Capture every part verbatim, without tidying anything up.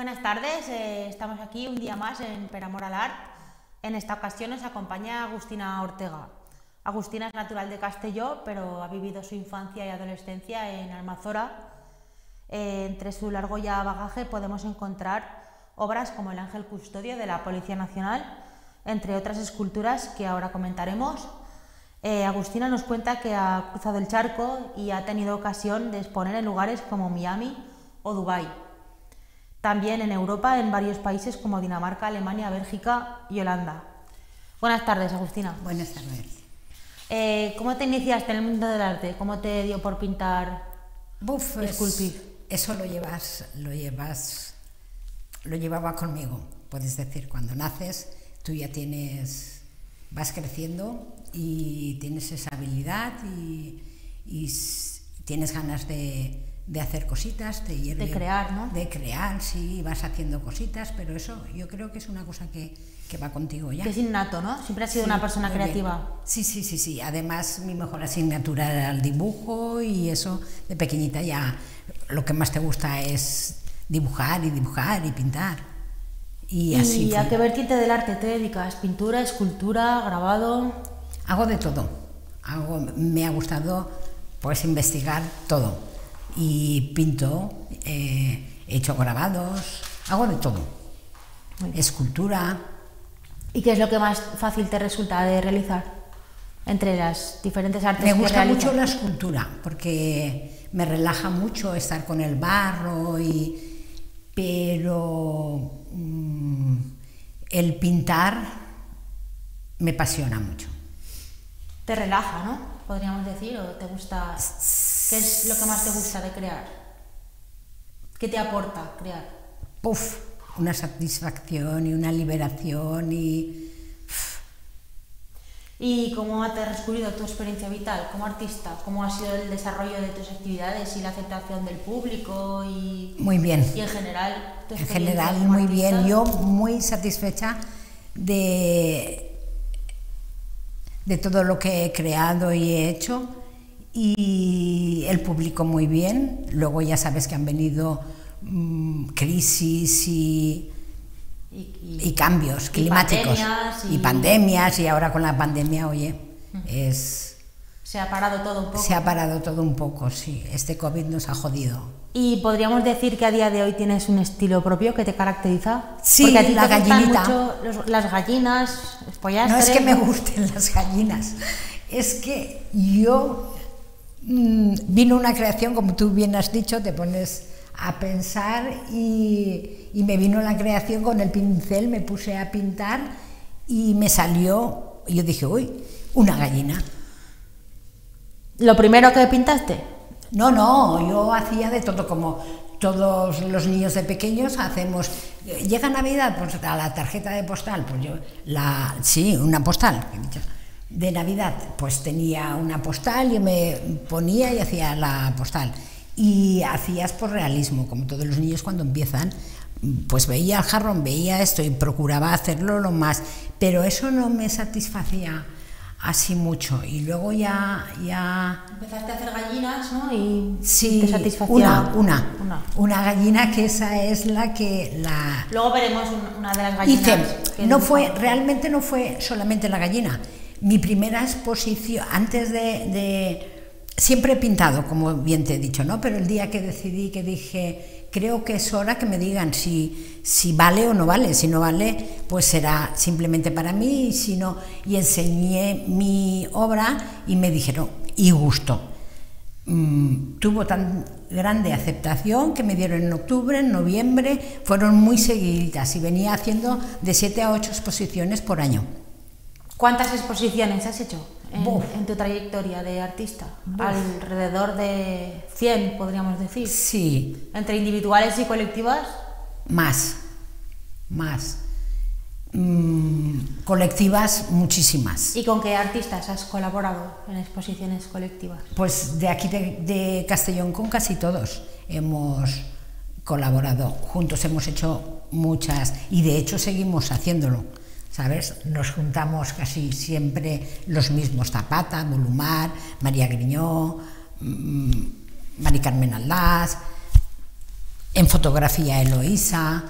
Buenas tardes, eh, estamos aquí un día más en Per Amor al Art. En esta ocasión nos acompaña Agustina Ortega. Agustina es natural de Castelló, pero ha vivido su infancia y adolescencia en Almazora. Eh, entre su largo ya bagaje podemos encontrar obras como El Ángel Custodio de la Policía Nacional, entre otras esculturas que ahora comentaremos. Eh, Agustina nos cuenta que ha cruzado el charco y ha tenido ocasión de exponer en lugares como Miami o Dubái. También en Europa, en varios países como Dinamarca, Alemania, Bélgica y Holanda. Buenas tardes, Agustina. Buenas tardes. Eh, ¿Cómo te iniciaste en el mundo del arte? ¿Cómo te dio por pintar Buf, y esculpir? Es, eso lo llevas, lo llevas, lo llevaba conmigo. Puedes decir, cuando naces, tú ya tienes, vas creciendo y tienes esa habilidad y, y tienes ganas de, de hacer cositas, de, de crear, ¿no? De crear, sí, vas haciendo cositas, pero eso yo creo que es una cosa que, que va contigo ya. Que es innato, ¿no? Siempre has sido sí, una persona creativa. Bien. Sí, sí, sí, sí. Además, mi mejor asignatura era el dibujo y eso, de pequeñita ya lo que más te gusta es dibujar y dibujar y pintar. Y, ¿Y así a qué vertiente del arte te dedicas? ¿Pintura, escultura, grabado? Hago de todo. Hago, me ha gustado pues investigar todo. Y pinto, eh, he hecho grabados, hago de todo. Escultura. ¿Y qué es lo que más fácil te resulta de realizar entre las diferentes artes que realizas? Me gusta mucho la escultura porque me relaja mucho estar con el barro, y, pero mmm, el pintar me apasiona mucho. Te relaja, ¿no? Podríamos decir, o te gusta. ¿Qué es lo que más te gusta de crear? ¿Qué te aporta crear? Uf, una satisfacción y una liberación y... ¿Y cómo ha transcurrido tu experiencia vital como artista? ¿Cómo ha sido el desarrollo de tus actividades y la aceptación del público? Y, muy bien. Y en general, tu En general, muy artista? bien. Yo muy satisfecha de, de todo lo que he creado y he hecho. Y el público muy bien. Luego ya sabes que han venido mmm, crisis y, y, y, y cambios y climáticos pandemias y... y pandemias y ahora con la pandemia, oye, uh-huh. es... Se ha parado todo un poco. Se ha parado todo un poco, sí. Este COVID nos ha jodido. ¿Y podríamos decir que a día de hoy tienes un estilo propio que te caracteriza? Sí, porque a ti la te gallinita. Mucho los, las gallinas, los pollastres. No es que me gusten las gallinas, es que yo... Vino una creación, como tú bien has dicho, te pones a pensar y, y me vino la creación con el pincel, me puse a pintar y me salió, yo dije, uy, una gallina. ¿Lo primero que pintaste? No, no, yo hacía de todo, como todos los niños de pequeños hacemos. Llega Navidad, pues a la tarjeta de postal, pues yo, la, sí, una postal, de Navidad, pues tenía una postal y me ponía y hacía la postal. Y hacías por realismo, como todos los niños cuando empiezan, pues veía el jarrón, veía esto y procuraba hacerlo lo más, pero eso no me satisfacía así mucho. Y luego ya... ya... Empezaste a hacer gallinas, ¿no? Y sí, te satisfacía. Una, una, una. Una gallina que esa es la que... la Luego veremos una de las gallinas. Hice, no fue, realmente no fue solamente la gallina. Mi primera exposición, antes de, de... Siempre he pintado, como bien te he dicho, ¿no? Pero el día que decidí, que dije, creo que es hora que me digan si, si vale o no vale. Si no vale, pues será simplemente para mí, y si no... Y enseñé mi obra y me dijeron, y gustó. Mm, tuvo tan grande aceptación que me dieron en octubre, en noviembre, fueron muy seguiditas y venía haciendo de siete a ocho exposiciones por año. ¿Cuántas exposiciones has hecho en, en tu trayectoria de artista? Buf. Alrededor de cien, podríamos decir. Sí. ¿Entre individuales y colectivas? Más, más. Mm, colectivas, muchísimas. ¿Y con qué artistas has colaborado en exposiciones colectivas? Pues de aquí de, de Castellón con casi todos hemos colaborado. Juntos hemos hecho muchas y de hecho seguimos haciéndolo. ¿Sabes? Nos juntamos casi siempre los mismos, Zapata, Bolumar, María Griñó, mmm, Mari Carmen Aldaz, en fotografía Eloísa,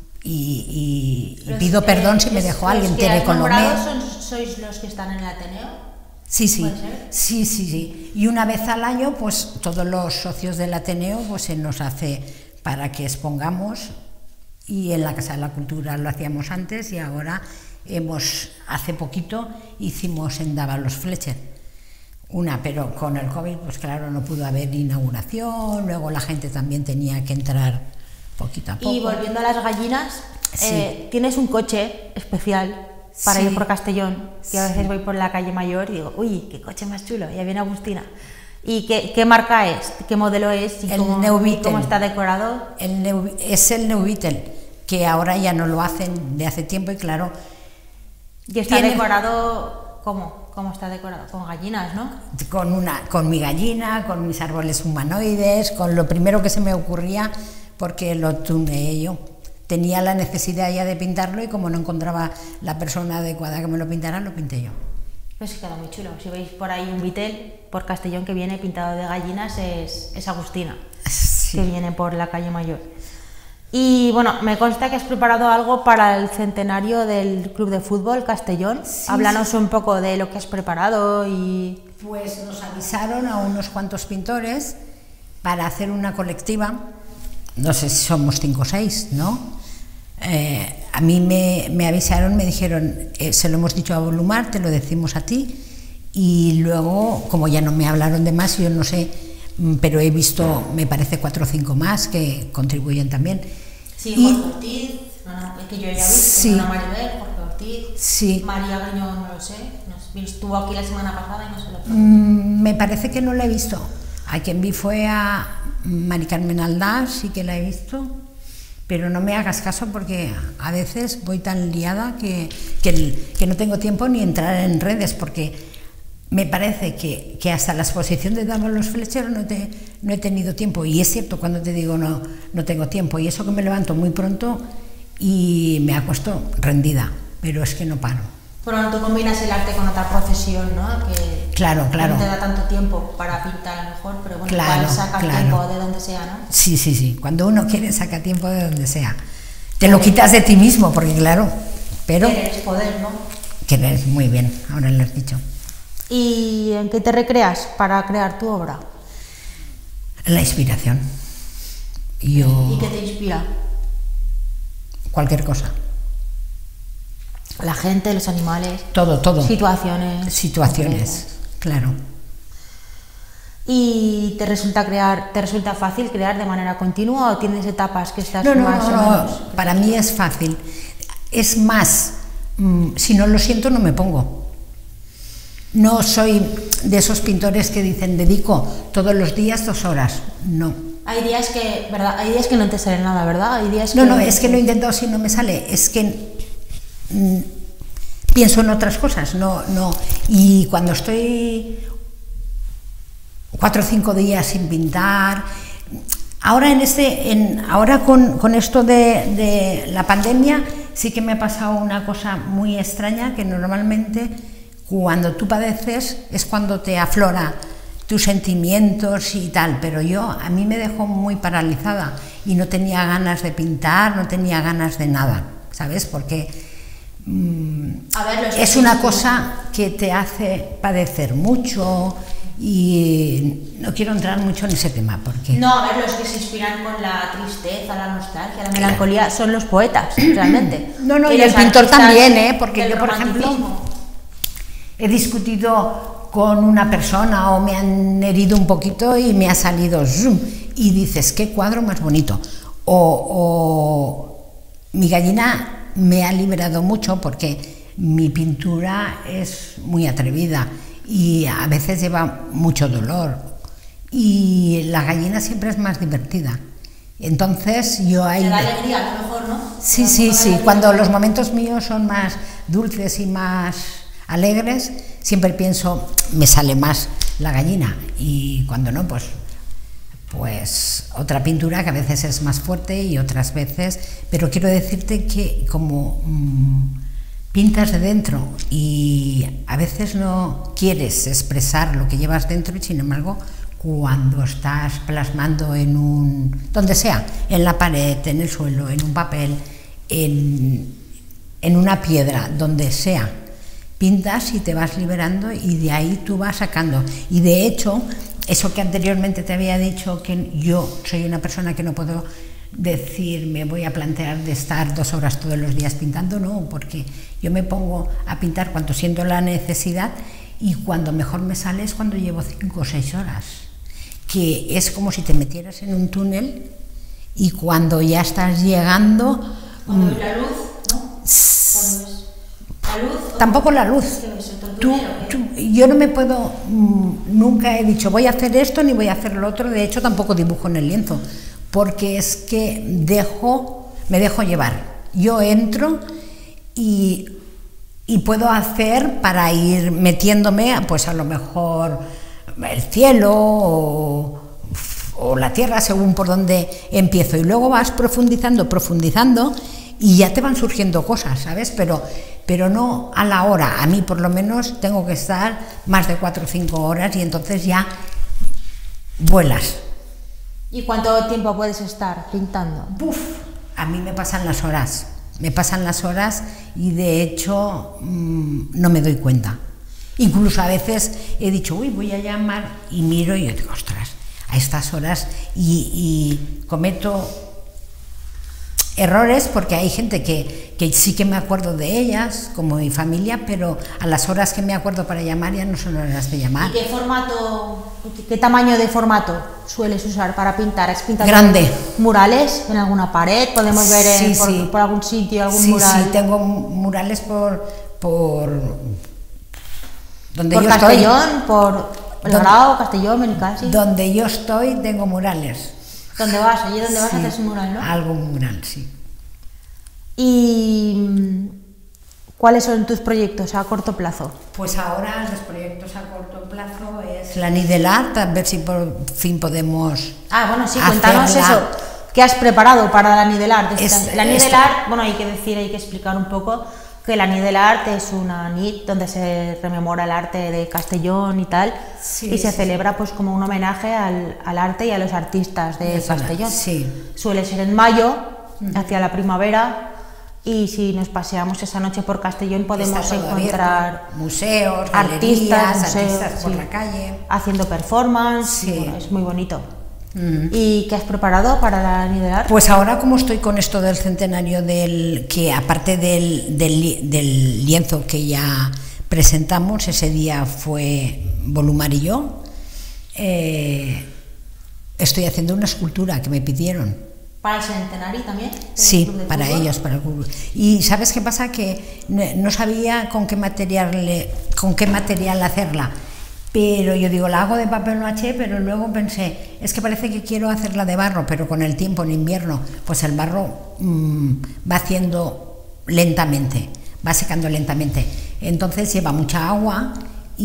y, y, y Los, pido eh, perdón si me dejó alguien, Tere Colomé. ¿Sois los que están en el Ateneo? Sí, sí, sí, sí, sí. Y una vez al año, pues todos los socios del Ateneo pues se nos hace para que expongamos, y en la Casa de la Cultura lo hacíamos antes y ahora hemos, hace poquito hicimos en Dávalos Fletcher una, pero con el COVID pues claro no pudo haber inauguración, luego la gente también tenía que entrar poquito a poco. Y volviendo a las gallinas, sí. eh, tienes un coche especial para sí. ir por Castellón, que a veces sí. voy por la calle Mayor y digo, uy, qué coche más chulo, ya viene Agustina. ¿Y qué, qué marca es? ¿Qué modelo es? ¿Y el cómo, Neubitel. ¿Cómo está decorado? El Neu, es el Neubitel, que ahora ya no lo hacen de hace tiempo y claro... ¿Y está tiene, decorado cómo? ¿Cómo está decorado? Con gallinas, ¿no? Con, una, con mi gallina, con mis árboles humanoides, con lo primero que se me ocurría, porque lo tuneé yo. Tenía la necesidad ya de pintarlo y como no encontraba la persona adecuada que me lo pintara, lo pinté yo. Pues queda muy chulo. Si veis por ahí un Vitel por Castellón que viene pintado de gallinas, es, es Agustina, sí. que viene por la calle Mayor. Y bueno, me consta que has preparado algo para el centenario del Club de Fútbol Castellón. Sí, Háblanos sí. un poco de lo que has preparado y... Pues nos avisaron a unos cuantos pintores para hacer una colectiva. No sé si somos cinco o seis, ¿no? Eh, a mí me, me avisaron, me dijeron, eh, se lo hemos dicho a Volumar, te lo decimos a ti, y luego, como ya no me hablaron de más, yo no sé, pero he visto, me parece, cuatro o cinco más que contribuyen también. Sí, y, Jorge Ortiz, no, no, es que yo ya he visto, sí, Ana Maribel, Jorge Ortiz, sí. María Gañón, no lo sé, estuvo aquí la semana pasada y no se lo mm, Me parece que no la he visto. A quien vi fue a Mari Carmen Aldaz, sí que la he visto, pero no me hagas caso porque a veces voy tan liada que, que, que no tengo tiempo ni entrar en redes, porque me parece que, que hasta la exposición de Dávalos Fletcher no, te, no he tenido tiempo, y es cierto cuando te digo no, no tengo tiempo, y eso que me levanto muy pronto y me acuesto rendida, pero es que no paro. Bueno, tú combinas el arte con otra profesión, ¿no? Que claro, claro. no te da tanto tiempo para pintar a lo mejor, pero bueno, claro, igual saca claro. tiempo de donde sea, ¿no? Sí, sí, sí. Cuando uno quiere saca tiempo de donde sea. Te lo quitas de ti mismo, porque claro, pero... Querer es poder, ¿no? Querer, muy bien, ahora lo has dicho. ¿Y en qué te recreas para crear tu obra? La inspiración. Yo... ¿Y qué te inspira? Cualquier cosa. La gente, los animales. Todo, todo. Situaciones. Situaciones, claro. ¿Y te resulta crear, te resulta fácil crear de manera continua o tienes etapas que estás no, no, más no, o menos? No, para mí es fácil. Es más, mmm, si no lo siento no me pongo. No soy de esos pintores que dicen dedico todos los días dos horas. No. Hay días que, ¿verdad? Hay días que no te sale nada, ¿verdad? Hay días no, que... no, es que lo he intentado si no me sale. Es que mmm, pienso en otras cosas. No, no. Y cuando estoy cuatro o cinco días sin pintar, ahora en este, en, ahora con, con esto de, de la pandemia sí que me ha pasado una cosa muy extraña, que normalmente cuando tú padeces es cuando te aflora tus sentimientos y tal, pero yo, a mí me dejó muy paralizada y no tenía ganas de pintar, no tenía ganas de nada, ¿sabes? Porque mmm, a ver, es una cosa que te hace padecer mucho y no quiero entrar mucho en ese tema porque... No, a ver, los que se inspiran con la tristeza, la nostalgia, la melancolía son los poetas, realmente. No, no, y, y el pintor también, ¿eh? Porque yo, por ejemplo, he discutido con una persona o me han herido un poquito y me ha salido zoom, y dices, qué cuadro más bonito. O, o mi gallina me ha liberado mucho porque mi pintura es muy atrevida y a veces lleva mucho dolor, y la gallina siempre es más divertida. Entonces yo ahí... Te da alegría a lo mejor, ¿no? Sí, sí, sí, cuando los momentos míos son más dulces y más alegres, siempre pienso, me sale más la gallina, y cuando no, pues, pues otra pintura que a veces es más fuerte y otras veces, pero quiero decirte que como mmm, pintas de dentro y a veces no quieres expresar lo que llevas dentro, y sin embargo cuando estás plasmando en un, donde sea, en la pared, en el suelo, en un papel, en, en una piedra, donde sea, pintas y te vas liberando y de ahí tú vas sacando. Y de hecho, eso que anteriormente te había dicho, que yo soy una persona que no puedo decir, me voy a plantear de estar dos horas todos los días pintando, no, porque yo me pongo a pintar cuando siento la necesidad y cuando mejor me sale es cuando llevo cinco o seis horas, que es como si te metieras en un túnel y cuando ya estás llegando... Cuando es la luz, ¿no? Cuando es la luz... Tampoco la luz. Tú, tú, yo no me puedo, nunca he dicho voy a hacer esto ni voy a hacer lo otro, de hecho tampoco dibujo en el lienzo, porque es que dejo, me dejo llevar. Yo entro y, y puedo hacer para ir metiéndome, pues a lo mejor el cielo o, o la tierra, según por donde empiezo. Y luego vas profundizando, profundizando y ya te van surgiendo cosas, ¿sabes? Pero, pero no a la hora. A mí por lo menos tengo que estar más de cuatro o cinco horas y entonces ya vuelas. ¿Y cuánto tiempo puedes estar pintando? Uf, a mí me pasan las horas, me pasan las horas y de hecho mmm, no me doy cuenta. Incluso a veces he dicho, uy, voy a llamar y miro y yo digo, ostras, a estas horas y, y cometo errores porque hay gente que, que sí que me acuerdo de ellas, como mi familia, pero a las horas que me acuerdo para llamar ya no son horas de llamar. ¿Y qué formato, qué tamaño de formato sueles usar para pintar? ¿Has pintado grande? ¿Murales en alguna pared? ¿Podemos ver en, sí, por, sí. por algún sitio algún sí, mural? Sí, tengo murales por... por donde ¿Por yo Castellón? estoy, ¿Por El Grau, Castellón, Benicassi? Donde yo estoy tengo murales. ¿Dónde vas? Allí donde vas sí, a hacer su mural, ¿no? Algún mural, sí. ¿Y cuáles son tus proyectos a corto plazo? Pues ahora los proyectos a corto plazo es la Nit de l'Art, a ver si por fin podemos. Ah, bueno, sí, cuéntanos hacerla. eso. ¿Qué has preparado para la Nit de l'Art? Es, la Nit esto. de l'Art, bueno, hay que decir, hay que explicar un poco que la Nit de l'Art es una nit donde se rememora el arte de Castellón y tal, sí, y se sí, celebra sí. pues como un homenaje al, al arte y a los artistas de Eso, Castellón. sí. Suele ser en mayo, Uh-huh. hacia la primavera, y si nos paseamos esa noche por Castellón podemos Está todo encontrar abierto. Museos, artistas, galerías, museos, artistas por sí, la calle, haciendo performance, Sí. y bueno, es muy bonito. Uh-huh. ¿Y qué has preparado para la Nit de l'Art? Pues ahora, como estoy con esto del centenario del, que aparte del, del, del lienzo que ya presentamos, ese día fue Volumar y yo, eh, estoy haciendo una escultura que me pidieron. ¿Para el centenario también? Sí, para ellos, para el club. Y ¿sabes qué pasa? Que no sabía con qué material, con qué material hacerla. Pero yo digo, la hago de papel maché, pero luego pensé, es que parece que quiero hacerla de barro, pero con el tiempo, en invierno, pues el barro mmm, va haciendo lentamente, va secando lentamente. Entonces lleva mucha agua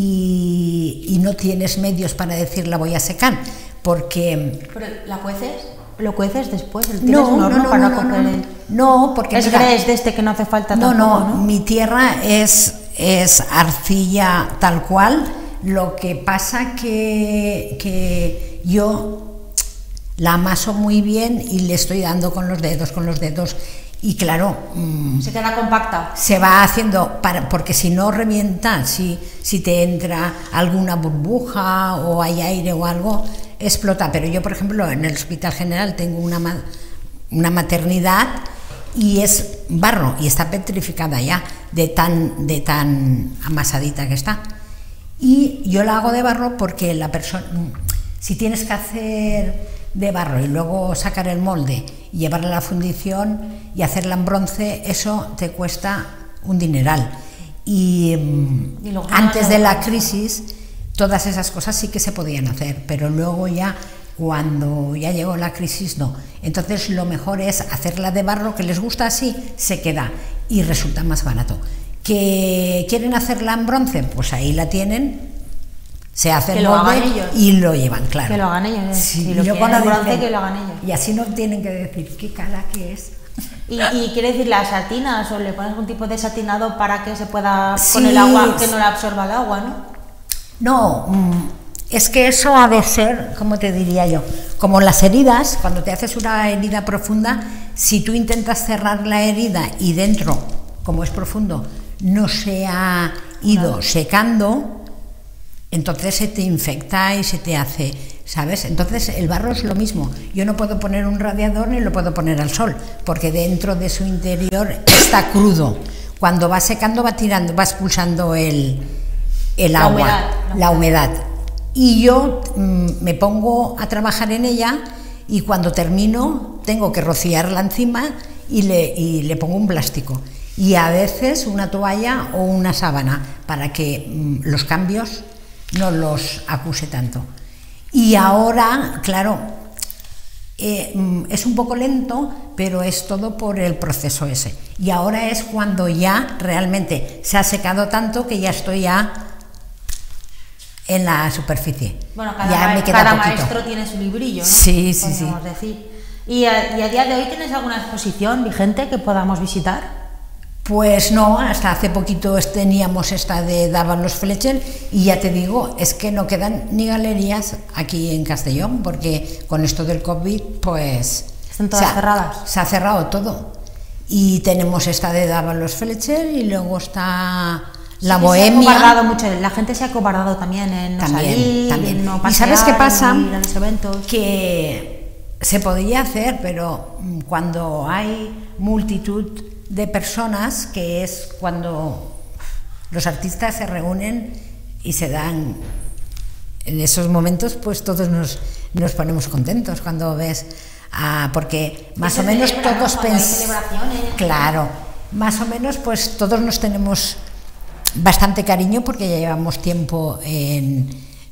y, y no tienes medios para decir la voy a secar, porque... ¿Pero la cueces? ¿Lo cueces después? ¿Tienes No, un horno no, no, para no, coger no, el... no, porque... Es mira, grés de este que no hace falta no, tampoco, no, ¿no? mi tierra es, es arcilla tal cual. Lo que pasa que, que yo la amaso muy bien y le estoy dando con los dedos, con los dedos, y claro, mmm, se queda compacta. Se va haciendo, para, porque si no revienta, si, si te entra alguna burbuja o hay aire o algo, explota. Pero yo, por ejemplo, en el Hospital General tengo una, una maternidad y es barro y está petrificada ya, de tan, de tan amasadita que está. Y yo la hago de barro porque la persona, si tienes que hacer de barro y luego sacar el molde y llevarla a la fundición y hacerla en bronce, eso te cuesta un dineral. Y, y antes de la crisis todas esas cosas sí que se podían hacer, pero luego ya, cuando ya llegó la crisis, no. Entonces lo mejor es hacerla de barro, que les gusta así, se queda y resulta más barato. ¿Que quieren hacerla en bronce? Pues ahí la tienen, se hace el molde y lo llevan, claro. Que lo hagan ellos, sí, si lo y quieren en bronce, que lo hagan ellos. Y así no tienen que decir qué cara que es. ¿Y, y quiere decir las satinas o le pones algún tipo de satinado para que se pueda, sí, con el agua, que no le absorba el agua, no? No, Es que eso ha de ser, ¿cómo te diría yo? Como las heridas, cuando te haces una herida profunda, si tú intentas cerrar la herida y dentro, como es profundo, no se ha ido secando, entonces se te infecta y se te hace, ¿sabes? Entonces el barro es lo mismo. Yo no puedo poner un radiador ni lo puedo poner al sol, porque dentro de su interior está crudo. Cuando va secando va tirando, va expulsando el, el La agua, humedad, la la humedad. Y yo mmm, me pongo a trabajar en ella y cuando termino tengo que rociarla encima y le, y le pongo un plástico. Y a veces una toalla o una sábana para que mmm, los cambios no los acuse tanto. Y ahora, claro, eh, es un poco lento, pero es todo por el proceso ese. Y ahora es cuando ya realmente se ha secado tanto que ya estoy ya en la superficie. Bueno, cada, ya ma me queda cada poquito. maestro tiene su librillo, ¿no? Sí, sí, sí. Podríamos decir. ¿Y a, ¿Y a día de hoy tienes alguna exposición vigente que podamos visitar? Pues no, hasta hace poquito teníamos esta de Dávalos Fletcher y ya te digo, es que no quedan ni galerías aquí en Castellón, porque con esto del COVID, pues... Están todas se ha, cerradas. Se ha cerrado todo. Y tenemos esta de Dávalos Fletcher y luego está la sí, Bohemia. Se ha acobardado mucho, la gente se ha acobardado también en no también, salir, también. en no pasear, ¿y sabes qué pasa? En ir a los eventos. Que se podría hacer, pero cuando hay multitud de personas, que es cuando los artistas se reúnen y se dan, en esos momentos pues todos nos, nos ponemos contentos cuando ves, ah, porque más o menos todos pensamos, claro, más o menos pues todos nos tenemos bastante cariño porque ya llevamos tiempo en...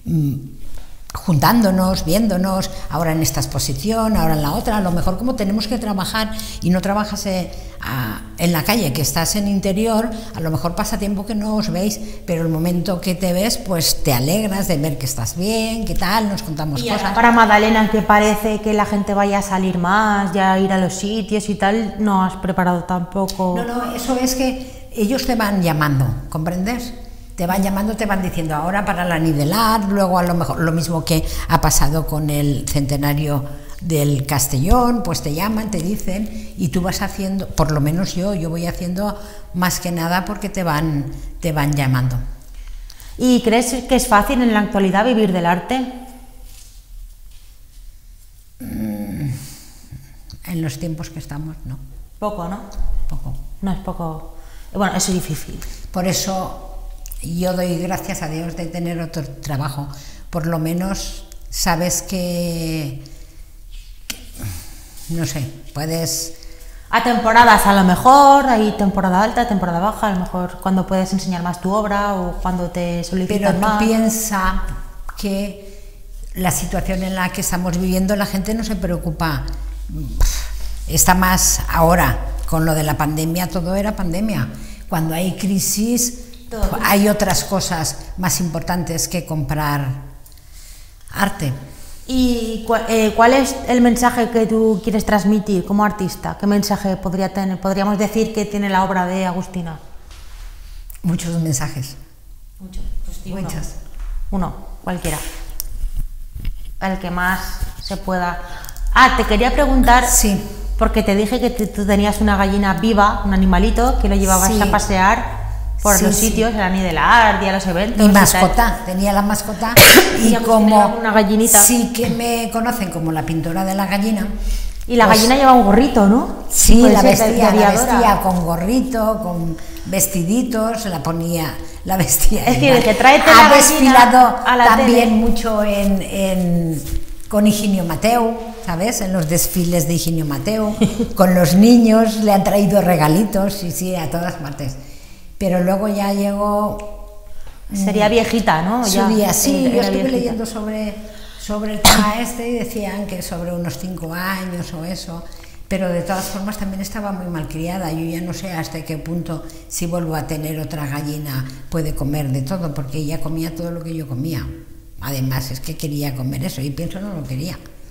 juntándonos, viéndonos, ahora en esta exposición, ahora en la otra, a lo mejor como tenemos que trabajar y no trabajas eh, a, en la calle, que estás en interior, a lo mejor pasa tiempo que no os veis, pero el momento que te ves, pues te alegras de ver que estás bien, qué tal, nos contamos y cosas. Para Magdalena, que parece que la gente vaya a salir más, ya ir a los sitios y tal, no has preparado tampoco... No, no, eso es que ellos te van llamando, ¿comprendes? Te van llamando, te van diciendo ahora para la Nidelar, luego a lo mejor lo mismo que ha pasado con el centenario del Castellón, pues te llaman, te dicen y tú vas haciendo, por lo menos yo, yo voy haciendo más que nada porque te van, te van llamando. ¿Y crees que es fácil en la actualidad vivir del arte? Mm, en los tiempos que estamos, no. Poco, ¿no? Poco. No es poco. Bueno, eso es difícil. Por eso yo doy gracias a Dios de tener otro trabajo. Por lo menos sabes que, que no sé, puedes... A temporadas a lo mejor, hay temporada alta, temporada baja, a lo mejor cuando puedes enseñar más tu obra o cuando te solicitan más. Pero tú piensa que la situación en la que estamos viviendo, la gente no se preocupa, está más ahora, con lo de la pandemia, todo era pandemia. Cuando hay crisis... Todo. Hay otras cosas más importantes que comprar arte. ¿Y cu eh, cuál es el mensaje que tú quieres transmitir como artista? ¿Qué mensaje podría tener, podríamos decir que tiene la obra de Agustina? Muchos mensajes. Muchos. Pues sí, Muchos. Uno. uno, cualquiera. El que más se pueda. Ah, te quería preguntar. Sí. Porque te dije que tú tenías una gallina viva, un animalito, que lo llevabas sí. a pasear por sí, los sitios, sí. a la Nidelar y a los eventos. Mi mascota, tenía la mascota y, y como una gallinita. Sí que me conocen como la pintora de la gallina. Y la pues, gallina lleva un gorrito, ¿no? Sí, la vestía, la vestía con gorrito, con vestiditos, la ponía, la vestía. Es decir, que tráete ha la desfilado a la también tele. mucho en, en, con Higinio Mateu, ¿sabes? En los desfiles de Higinio Mateu, con los niños, le han traído regalitos, sí, sí, a todas partes. Pero luego ya llegó... Sería viejita, ¿no? Su día, sí, yo estuve viejita. leyendo sobre, sobre el tema este y decían que sobre unos cinco años o eso, pero de todas formas también estaba muy malcriada. Yo ya no sé hasta qué punto, si vuelvo a tener otra gallina, puede comer de todo, porque ella comía todo lo que yo comía. Además, es que quería comer eso y pienso no lo quería.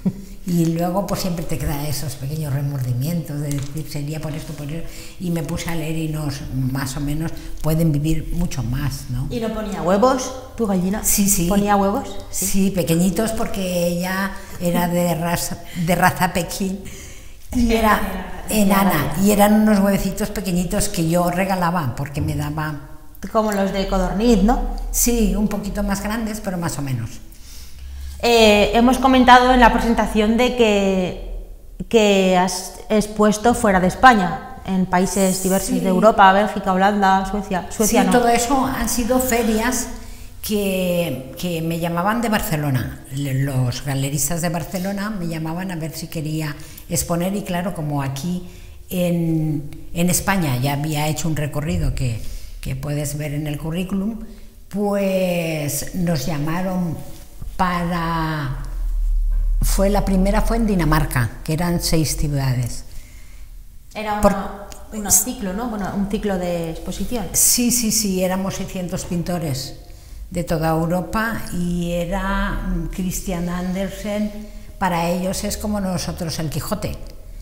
Y luego pues siempre te quedan esos pequeños remordimientos de decir sería por esto, por eso, y me puse a leer y nos, más o menos pueden vivir mucho más, ¿no? ¿Y no ponía huevos tu gallina? Sí, sí. ¿Ponía huevos? Sí, sí, pequeñitos porque ella era de raza, de raza Pekín y era enana y eran unos huevecitos pequeñitos que yo regalaba porque me daba... Como los de codorniz, ¿no? Sí, un poquito más grandes, pero más o menos. Eh, hemos comentado en la presentación de que, que has expuesto fuera de España, en países diversos Sí. de Europa, Bélgica, Holanda, Suecia. Suecia Sí, no. todo eso han sido ferias que, que me llamaban de Barcelona. Los galeristas de Barcelona me llamaban a ver si quería exponer y claro, como aquí en, en España ya había hecho un recorrido que, que puedes ver en el currículum, pues nos llamaron para... Fue la primera fue en Dinamarca, que eran seis ciudades. Era una, Por- un ciclo, ¿no? Bueno, un ciclo de exposición. Sí, sí, sí, éramos seiscientos pintores de toda Europa y era mm, Christian Andersen, para ellos es como nosotros el Quijote.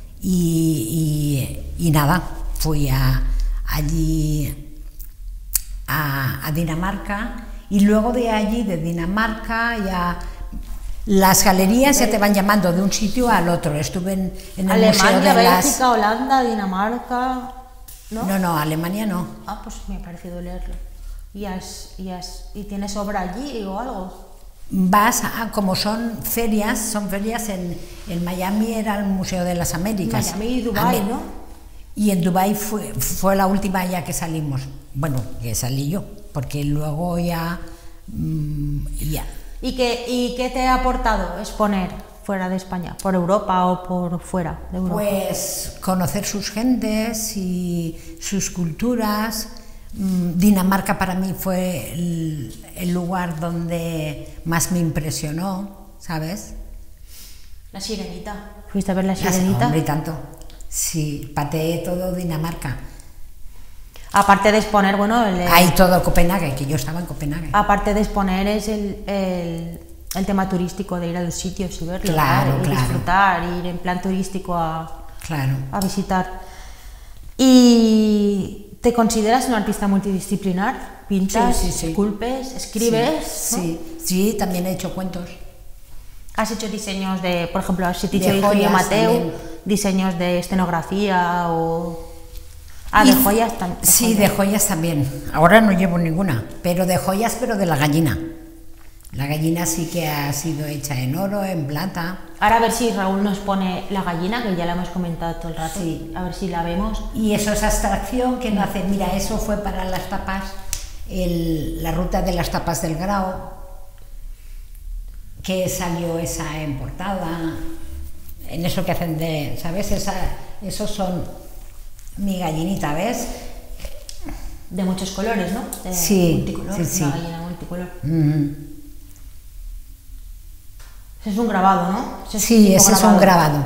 Y, y- y nada, fui a, allí a, a Dinamarca y luego de allí, de Dinamarca, ya las galerías ya te van llamando de un sitio al otro. Estuve en, en el Museo Alemania, de las... Bélgica, Holanda, Dinamarca, ¿no? No, no, Alemania no. Ah, pues me ha parecido leerlo. ¿Y, has, y, has, ¿Y tienes obra allí o algo? Vas a, como son ferias, son ferias en, en Miami era el Museo de las Américas. Miami y Dubái, Amé- ¿no? Y en Dubái fue, fue la última ya que salimos. Bueno, que salí yo, porque luego ya... mm, ya. ¿Y qué, ¿Y qué te ha aportado exponer fuera de España? ¿Por Europa o por fuera de Europa? Pues conocer sus gentes y sus culturas. Mm, Dinamarca para mí fue el, el lugar donde más me impresionó, ¿sabes? La Sirenita. ¿Fuiste a ver la Las- Sirenita? Hombre, y tanto. Sí, pateé todo Dinamarca. Aparte de exponer, bueno, el, Hay todo Copenhague, que yo estaba en Copenhague. aparte de exponer es el, el, el tema turístico de ir a los sitios y verlos, Claro, ¿vale? Y claro. disfrutar, ir en plan turístico a, Claro. a visitar. ¿Y te consideras un artista multidisciplinar? ¿Pintas, Sí, sí, sí. esculpes, escribes? Sí, ¿no? sí, sí, también he hecho cuentos. ¿Has hecho diseños de, por ejemplo, has dicho De Virgilio joyas Mateu, también. diseños de escenografía o... Ah, de Y- joyas también. Sí, de joyas también. Ahora no llevo ninguna, pero de joyas, pero de la gallina. La gallina sí que ha sido hecha en oro, en plata. Ahora a ver si Raúl nos pone la gallina, que ya la hemos comentado todo el rato. Sí. A ver si la vemos. Y eso es abstracción que no hace. Mira, eso fue para las tapas, el- la ruta de las tapas del Grao, que salió esa en portada. En eso que hacen de, ¿sabes? Esa, esos son mi gallinita, ¿ves? De muchos colores, ¿no? De Sí, multicolor, sí, sí. una gallina multicolor. Mm. Ese es un grabado, ¿no? Ese es Sí, tipo ese es un grabado.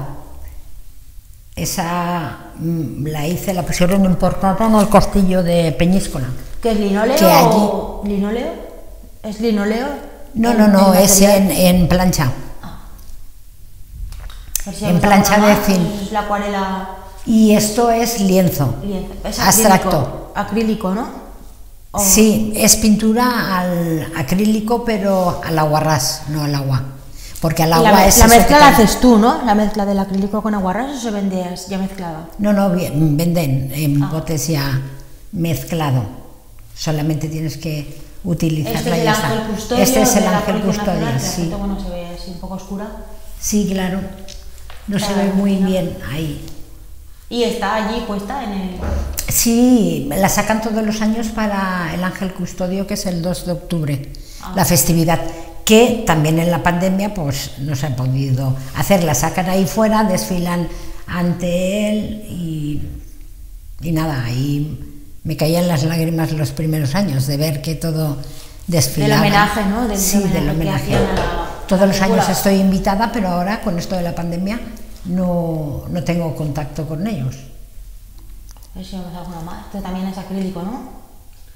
Esa mm, la hice, la pusieron en portada en el castillo de Peñíscola. ¿Qué es linóleo? Que allí- o- ¿Linóleo? ¿Es linóleo? No, En- no, no, en es material. en, en plancha. A ver si en vemos plancha alguna de más. zinc. Es la acuarela Y esto es lienzo, lienzo. Es abstracto. acrílico, acrílico, ¿no? O- Sí, es pintura al acrílico, pero al aguarrás, no al agua. Porque al Y agua la, me- es la eso que mezcla la te- haces tú, ¿no? La mezcla del acrílico con aguarrás o se vende as- ya mezclada. No, no, bien, venden en Ah. botes ya mezclado. Solamente tienes que utilizarla Este es y el ya está. ángel custodio. Este es de el la ángel Policía custodio, Nacional, que la sí. foto, bueno, se ve así un poco oscura. Sí, claro. No se Ah, ve muy mira. bien ahí. Y está allí puesta en el... Sí, la sacan todos los años para el ángel custodio, que es el dos de octubre, Ah. la festividad, que también en la pandemia pues no se ha podido hacer. La sacan ahí fuera, desfilan ante él y, y nada, ahí me caían las lágrimas los primeros años de ver que todo desfilaba. Del homenaje, ¿no? Del sí, del homenaje que homenaje. hacían a la- Todos a la los años figura. estoy invitada, pero ahora con esto de la pandemia no, no tengo contacto con ellos. A ver si vemos alguna más. Este también es acrílico, ¿no?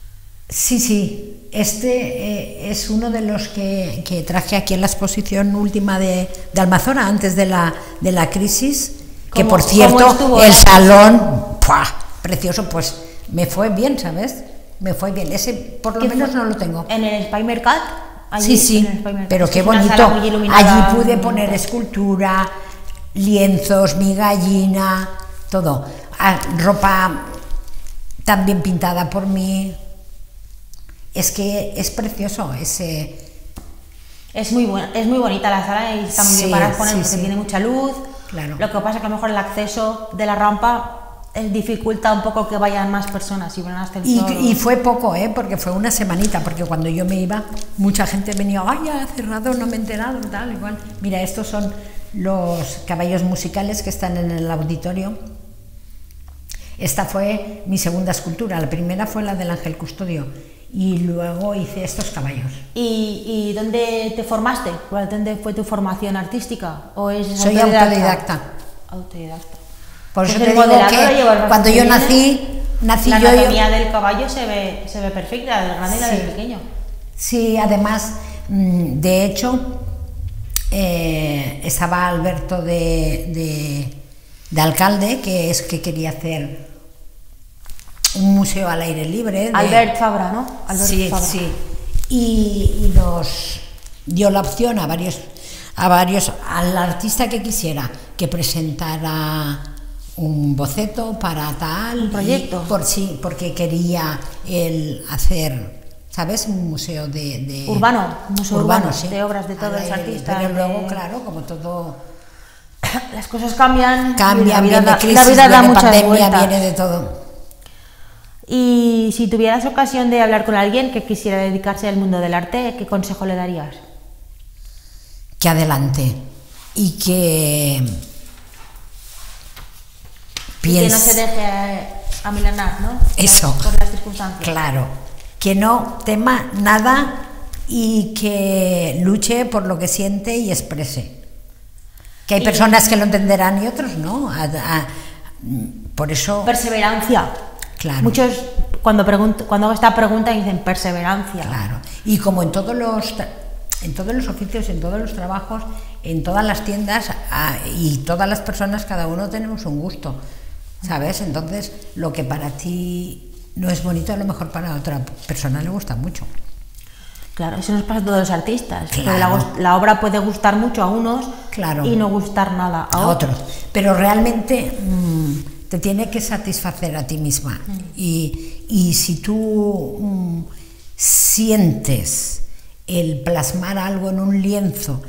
Sí, sí, este eh, es uno de los que, que traje aquí en la exposición última de, de Almazora, antes de la, de la crisis, que por cierto, el salón, ¡pua!, precioso, pues me fue bien, ¿sabes? Me fue bien, ese por lo menos no lo tengo. ¿En el Spy Mercat? Sí, sí, pero qué bonito. Allí pude poner escultura, lienzos, mi gallina, todo. Ah, ropa también pintada por mí. Es que es precioso ese... Es muy buena, es muy bonita la sala y está muy Sí, bien para poner sí, porque sí. tiene mucha luz. Claro. Lo que pasa es que a lo mejor el acceso de la rampa eh, dificulta un poco que vayan más personas y van Y, ascensor. y fue poco, ¿eh? Porque fue una semanita, porque cuando yo me iba, mucha gente venía, ay, ya ha cerrado, no me he enterado, tal, igual. Mira, estos son los caballos musicales que están en el auditorio. Esta fue mi segunda escultura, la primera fue la del Ángel Custodio, y luego hice estos caballos. ¿Y, y dónde te formaste? ¿Dónde fue tu formación artística? ¿O es Soy autodidacta. Autodidacta. Por eso Pues te el digo modelado lo que llevas cuando bastante yo bien, nací, nací la yo... anatomía del caballo se ve, se ve perfecta, la del grande y la Sí. del pequeño. Sí, además, mm, de hecho, eh, estaba Alberto de, de, de alcalde, que es que quería hacer un museo al aire libre. De, Albert Fabra, ¿no? Albert sí, Fabra. sí. Y, y nos dio la opción a varios, a varios, al artista que quisiera que presentara un boceto para tal. Un proyecto. Y por sí, porque quería él hacer, ¿sabes? Un museo de... de Urbano, un museo urbano, urbano, sí, de obras de todos al los aire artistas. libre. Pero luego, de- claro, como todo Las cosas cambian. cambia, y la vida viene da, crisis, la vida da viene muchas pandemia, vueltas. viene de todo. Y si tuvieras ocasión de hablar con alguien que quisiera dedicarse al mundo del arte, ¿qué consejo le darías? Que adelante y que Y que no se deje a, a milanar, ¿no? Eso. Por las circunstancias. Claro, que no tema nada y que luche por lo que siente y exprese. Que hay Y- personas que lo entenderán y otros no. A- a- por eso, Perseverancia. Claro. Muchos, cuando, pregunto, cuando hago esta pregunta, dicen perseverancia. claro. Y como en todos los tra- en todos los oficios, en todos los trabajos, en todas las tiendas ah, y todas las personas, cada uno tenemos un gusto, ¿sabes? Entonces, lo que para ti no es bonito, a lo mejor para otra persona le gusta mucho. Claro, eso nos pasa a todos los artistas. que Claro. La, gust- la obra puede gustar mucho a unos Claro. y no gustar nada a, a otros. otros. Pero realmente mm, te tiene que satisfacer a ti misma. Y, y si tú mm, sientes el plasmar algo en un lienzo,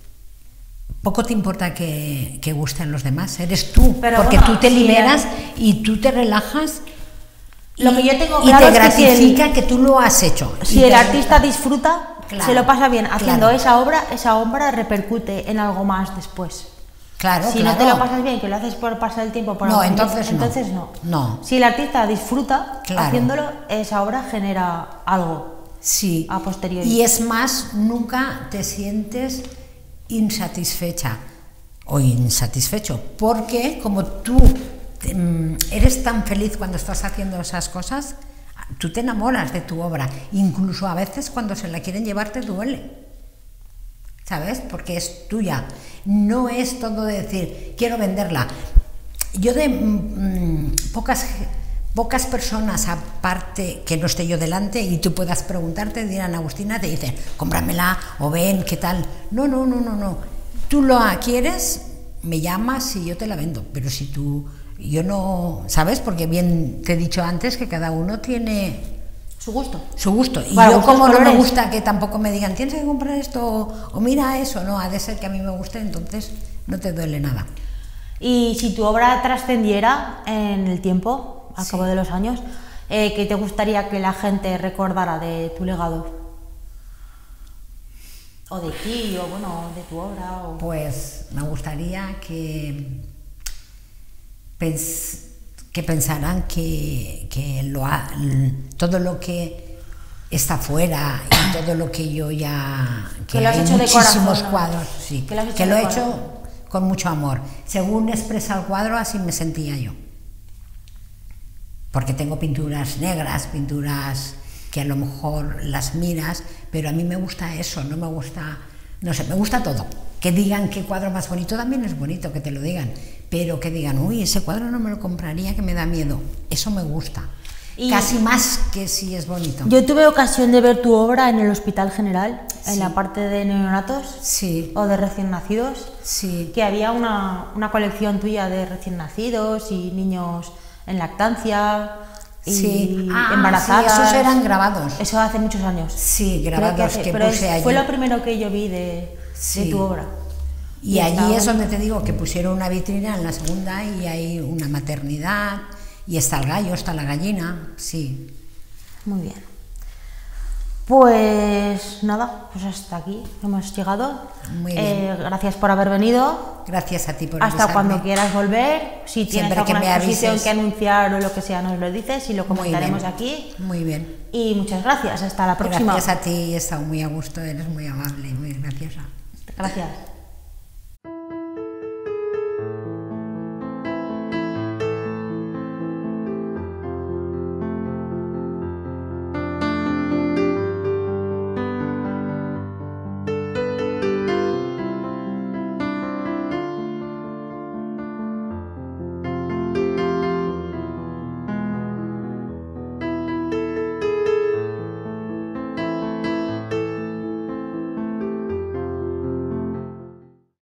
poco te importa que, que gusten los demás, eres tú, Pero porque bueno, tú te si liberas el- y tú te relajas. Lo y, que yo tengo y claro te es que si el- gratifica que tú lo has hecho. Si Y el te- artista disfruta, Claro, se lo pasa bien haciendo claro. esa obra, esa obra repercute en algo más después. Claro, si claro. no te lo pasas bien, que lo haces por pasar el tiempo, por No, algo, entonces no. entonces no. No. Si el artista disfruta Claro. haciéndolo, esa obra genera algo. Sí. A posteriori. Y es más, nunca te sientes insatisfecha o insatisfecho, porque como tú te- mm, eres tan feliz cuando estás haciendo esas cosas, tú te enamoras de tu obra, incluso a veces cuando se la quieren llevar te duele, ¿sabes? Porque es tuya, no es todo de decir, quiero venderla. Yo de mm, mm, pocas Pocas personas, aparte que no esté yo delante y tú puedas preguntarte, dirán, Agustina, te dicen, cómpramela o ven, ¿qué tal? No, no, no, no, no. Tú lo quieres, me llamas y yo te la vendo. Pero si tú, yo no, ¿sabes? Porque bien te he dicho antes que cada uno tiene Su gusto. su gusto. Y Para yo gustos, como no me colores. gusta que tampoco me digan, tienes que comprar esto o, o mira eso, no, ha de ser que a mí me guste, entonces no te duele nada. Y si tu obra trascendiera en el tiempo, al Sí. cabo de los años, eh, ¿qué te gustaría que la gente recordara de tu legado? O de ti, o bueno, de tu obra. O... Pues me gustaría que, pens- que pensaran que, que lo ha- todo lo que está fuera y todo lo que yo ya... Que que lo has hay hecho de muchísimos corazón, ¿no? cuadros, sí, Que lo has hecho que de lo he corazón. hecho con mucho amor. Según expresa el cuadro, así me sentía yo. Porque tengo pinturas negras, pinturas que a lo mejor las miras, pero a mí me gusta eso, no me gusta, no sé, me gusta todo. Que digan qué cuadro más bonito también es bonito, que te lo digan, pero que digan, uy, ese cuadro no me lo compraría, que me da miedo, eso me gusta. Y casi más que si es bonito. Yo tuve ocasión de ver tu obra en el Hospital General, sí. en la parte de neonatos sí. o de recién nacidos, sí. que había una, una colección tuya de recién nacidos y niños en lactancia y sí. ah, embarazadas. Sí, esos eran grabados. Eso hace muchos años. Sí, grabados que, hace, que pero puse es, allí. Fue lo primero que yo vi de, sí. de tu obra. Y, y allí es donde te digo que pusieron una vitrina en la segunda y hay una maternidad. Y está el gallo, está la gallina, sí. Muy bien. Pues nada, pues hasta aquí hemos llegado. Muy bien. Eh, gracias por haber venido. Gracias a ti por Hasta avisarme. Cuando quieras volver. Si tienes Siempre alguna que me exposición avises. que anunciar o lo que sea, nos lo dices y lo comentaremos Muy aquí. Muy bien. Y muchas gracias. Hasta la próxima. Gracias a ti, he estado muy a gusto, eres muy amable y muy graciosa. Gracias.